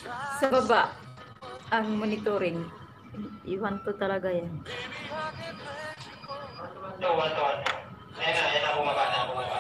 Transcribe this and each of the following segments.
Sa baba, ang monitoring. Iwan to talaga yan. Ito, 1 to 1. Ayan na, bumaba na, bumaba.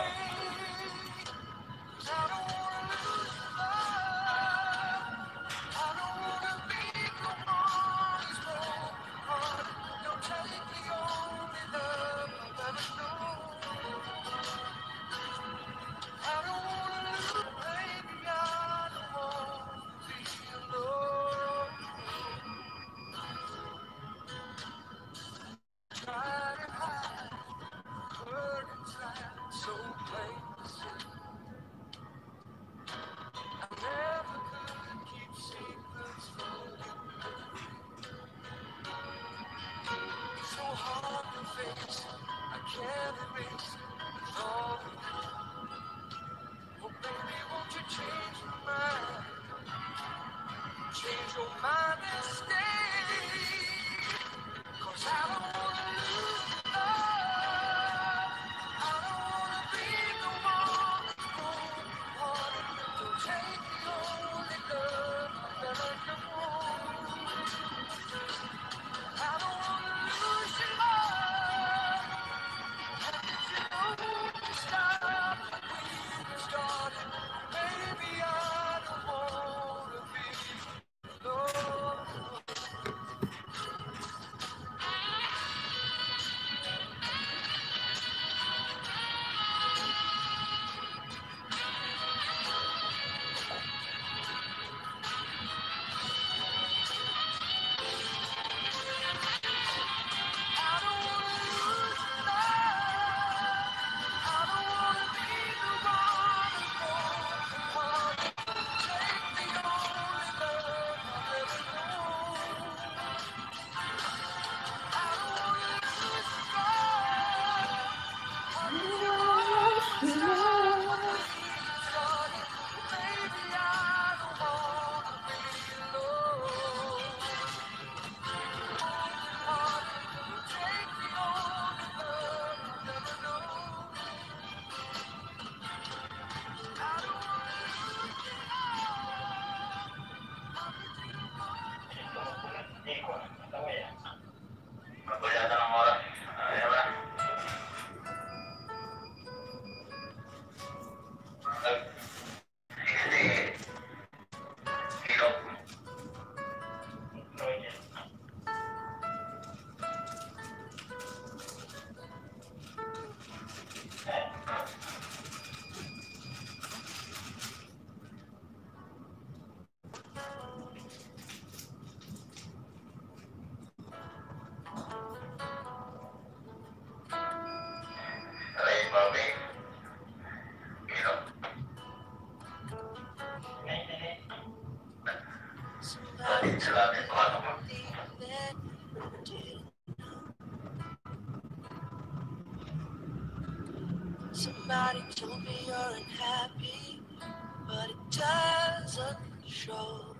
Somebody told me you're unhappy, but it doesn't show.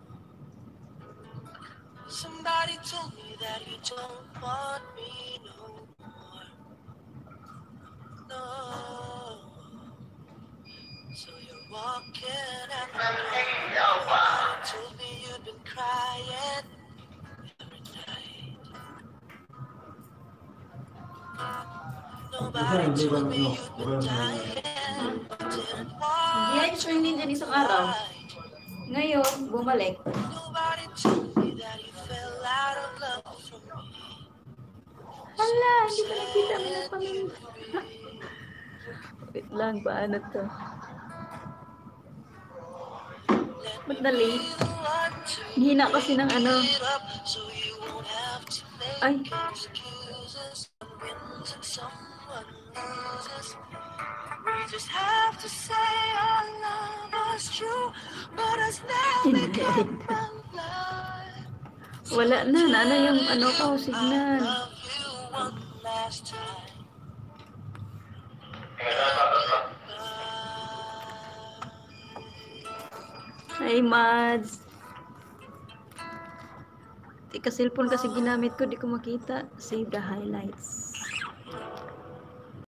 Somebody told me that you don't want me no more. No. So you're walking out the door. Somebody told me you've been crying every night. Nobody told me you've been dying, but didn't want Yan, so hindi dyan isang araw. Ngayon, bumalik. Nobody told me that you fell out of love from me. Hala, hindi ko nakita mo na pala. Wait lang, paano to? Madali. Hina kasi ng ano. Ay. We just have to say our love was true, but it's never come alive. Wala na, ano yung ano ko, signal. Hi, Mads. Tika cellphone kasi ginamit ko, di ko makita. Save the highlights.